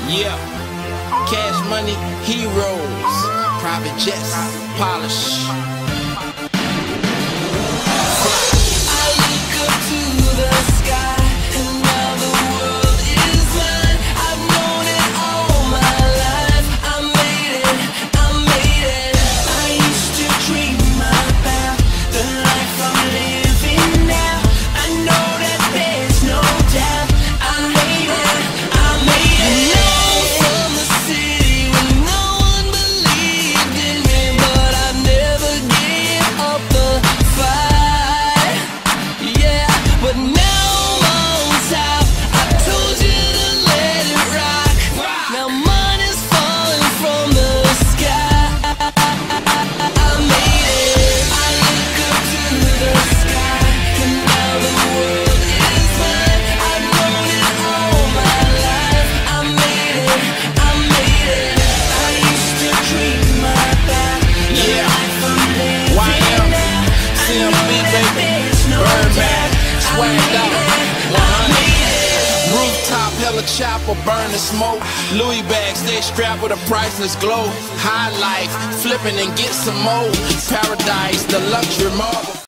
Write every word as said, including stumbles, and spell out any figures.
Yeah, Cash Money, Heroes, private jets, polish. Rooftop, hella chopper, burn the smoke. Louis bags, stay strapped with a priceless glow. High life, flipping and get some more. Paradise, the luxury marble.